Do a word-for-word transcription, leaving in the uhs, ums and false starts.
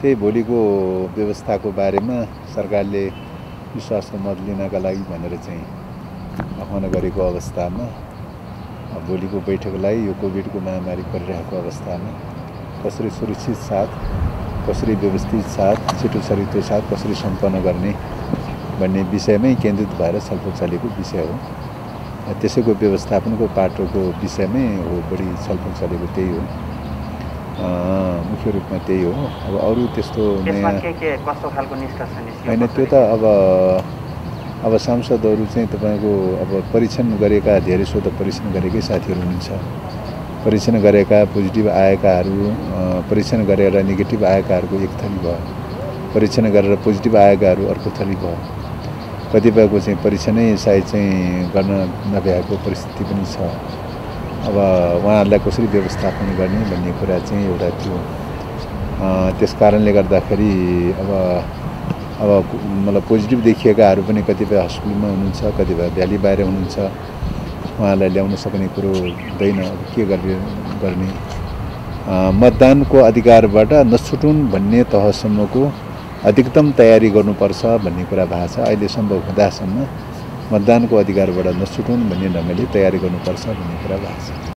त्यही भोलिको व्यवस्थाको बारेमा सरकारले विश्वासको मत लिनका लागि भनेर चाहिँ आह्वान गरेको अवस्थामा भोलिको बैठकलाई यो कोभिडको महामारी परिरहेको अवस्थामा कसरी सुरक्षित साथ कसरी व्यवस्थित साथ छिटो छरितो साथ कसरी सम्पन्न गर्ने भन्ने विषयमै केन्द्रित भएर छलफल चलेको विषय हो। त्यसैको व्यवस्थापनको पाटोको विषयमै हो बढी छलफल चलेको त्यही हो। मुख्य रूपमा त्यही हो। अब अरू त्यस्तो नयाँ के के कस्तो खालको निष्कर्ष निस्क्यो हैन त्यो त अब अब सांसदहरू चाहिँ तपाईको अब परीक्षण गरेका धेरै सो त परीक्षण गरेकै साथीहरू हुनुहुन्छ। परीक्षण गरेका पोजिटिभ आएकाहरू परीक्षण गरेर नेगेटिभ आएकाहरूको एक थली भयो, परीक्षण गरेर पोजिटिभ आएकाहरू अर्को थली भयो, कतिपयको चाहिँ परीक्षणै सायद चाहिँ गर्न नभ्याएको परिस्थिति पनि छ। अब उहाँहरूलाई कसरी व्यवस्थापन गर्ने भन्ने कुरा चाहिँ एउटा थियो। त्यस कारणले गर्दाखेरि अब अब मतलब पोजिटिभ देखिएकाहरू पनि कतिपय हस्पिटलमा हुनुहुन्छ, कतिपय भ्याली बाहिर हुनुहुन्छ। उहाँलाई ल्याउन सक्ने कुरो हुँदैन। अब के गर्ने गर्ने मतदानको अधिकारबाट नछुटुन् भन्ने तहसम्मको अधिकतम तयारी गर्नुपर्छ भन्ने कुरा भएको छ। अहिले सम्भव हुँदासम्म मतदानको अधिकारबाट नछुटुन् भन्ने ढङ्गले तयारी गर्नुपर्छ भन्ने कुरा भएको छ।